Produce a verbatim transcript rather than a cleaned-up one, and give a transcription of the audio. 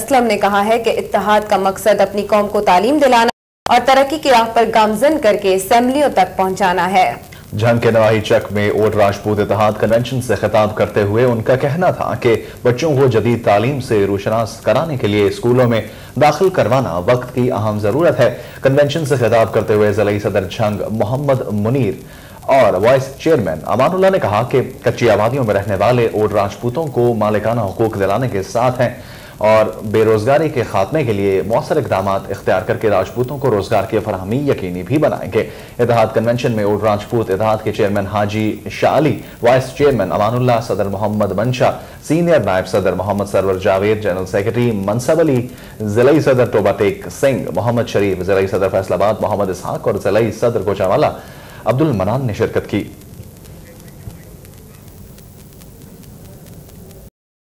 असलम ने कहा है कि इत्तेहाद का मकसद अपनी कौम को तालीम दिलाना और तरक्की की राह पर गामजन करके असेंबलियों तक पहुँचाना है। झंग के नवाही चक में ओट राजपूत इत्तेहाद कन्वेंशन से खिताब करते हुए उनका कहना था कि बच्चों को जदीद तालीम से रूशनास कराने के लिए स्कूलों में दाखिल करवाना वक्त की अहम जरूरत है। कन्वेंशन से खिताब करते हुए ज़िला सदर झंग मोहम्मद मुनीर और वाइस चेयरमैन अमानुल्लाह ने कहा कि कच्ची आबादियों में रहने वाले ओट राजपूतों को मालिकाना हुकूक दिलाने के साथ हैं और बेरोजगारी के खात्मे के लिए मौसर इकदाम इख्तियार करके राजपूतों को रोजगार की फरहमी यकीनी भी बनाएंगे। इत्तेहाद कन्वेंशन में ओट राजपूत इत्तेहाद के chairman Haji Shah Ali, vice chairman Amanullah, सदर मोहम्मद मंशा, सीनियर नायब सदर मोहम्मद सरवर जावेद, जनरल सेक्रेटरी मनसब अली, जिला सदर तोबा टेक सिंह, मोहम्मद शरीफ, जिला सदर फैसलाबाद मोहम्मद इसहाक और जिला सदर कोचावाला अब्दुल मनान ने शिरकत की।